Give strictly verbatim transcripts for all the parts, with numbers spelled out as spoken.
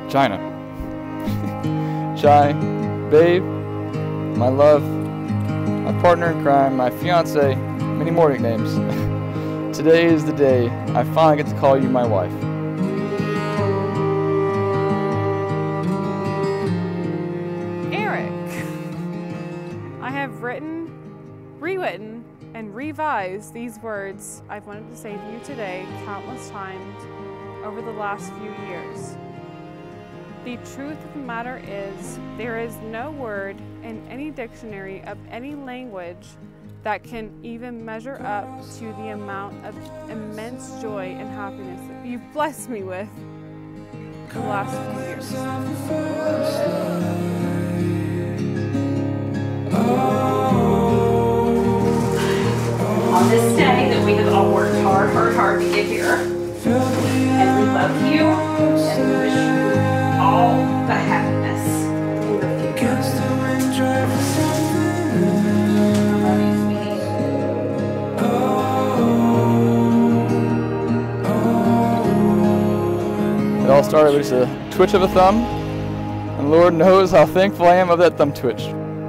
Chynna. Chai, babe, my love, my partner in crime, my fiance, many more nicknames. Today is the day I finally get to call you my wife. Eric, I have written, rewritten, and revised these words I've wanted to say to you today countless times over the last few years. The truth of the matter is, there is no word in any dictionary of any language that can even measure up to the amount of immense joy and happiness that you've blessed me with the last few years. On this day that we have all worked hard, hard, hard to get here, and we love you, and we wish you all the happiness in the future. It all started with just a twitch of a thumb, and Lord knows how thankful I am of that thumb twitch.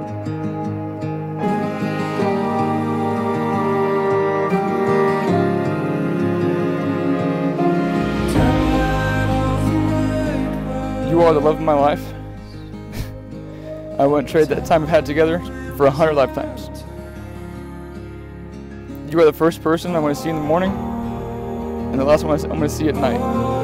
You are the love of my life. I wouldn't trade that time we've had together for a hundred lifetimes. You are the first person I want to see in the morning, and the last one I'm going to see at night.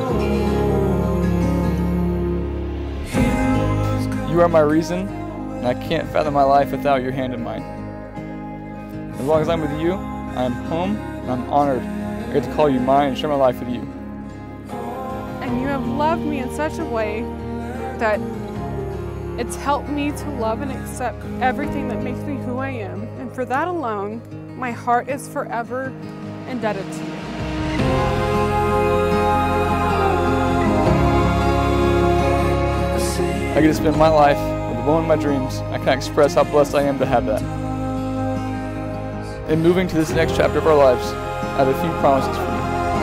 You are my reason, and I can't fathom my life without your hand in mine. As long as I'm with you, I am home, and I'm honored I get to call you mine and share my life with you. And you have loved me in such a way that it's helped me to love and accept everything that makes me who I am. And for that alone, my heart is forever indebted to you. I get to spend my life with the woman of my dreams. I can't express how blessed I am to have that. In moving to this next chapter of our lives, I have a few promises for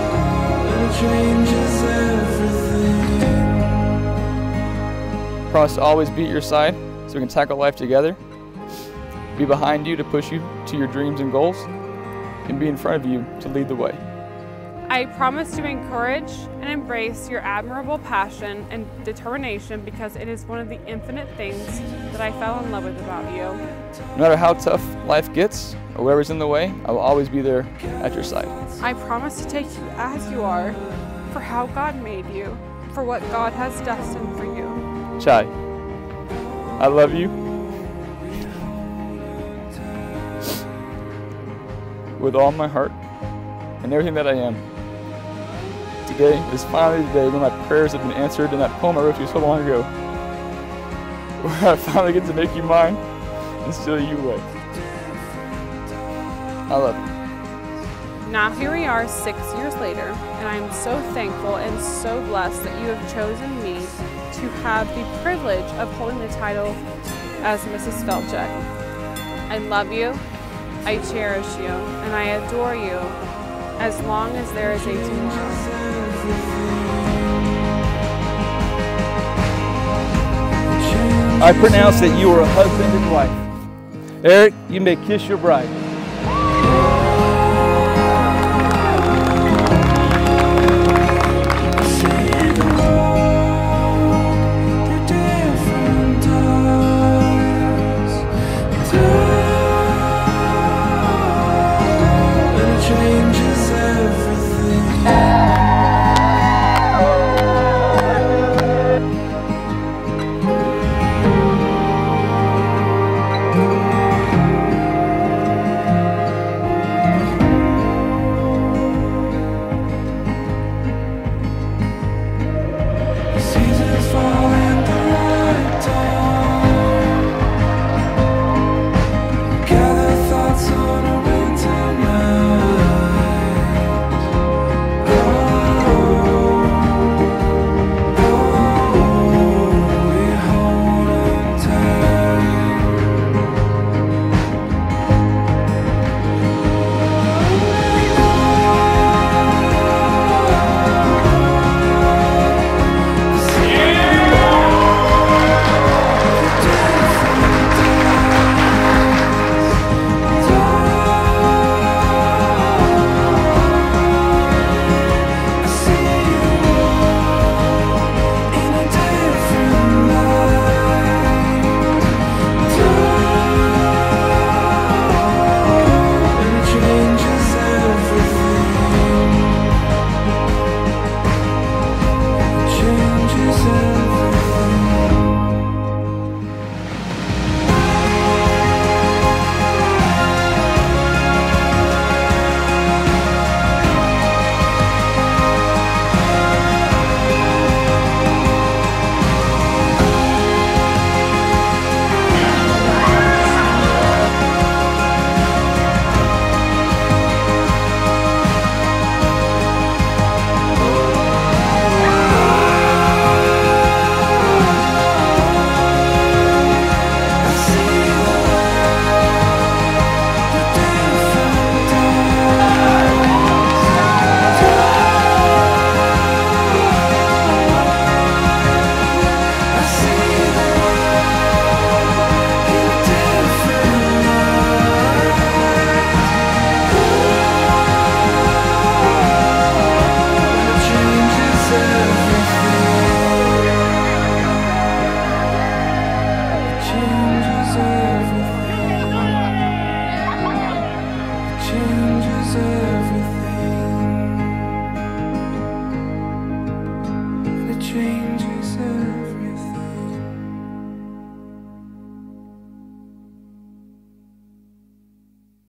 you. Promise to always be at your side so we can tackle life together. Be behind you to push you to your dreams and goals. And be in front of you to lead the way. I promise to encourage and embrace your admirable passion and determination because it is one of the infinite things that I fell in love with about you. No matter how tough life gets or whatever's in the way, I will always be there at your side. I promise to take you as you are, for how God made you, for what God has destined for you. Chai, I love you with all my heart and everything that I am. Today is finally the day when my prayers have been answered in that poem I wrote you so long ago, where I finally get to make you mine and steal you away. I love you. Now here we are six years later, and I am so thankful and so blessed that you have chosen me to have the privilege of holding the title as Missus Felchek. I love you, I cherish you, and I adore you as long as there is a tomorrow. I pronounce that you are a husband and wife. Eric, you may kiss your bride.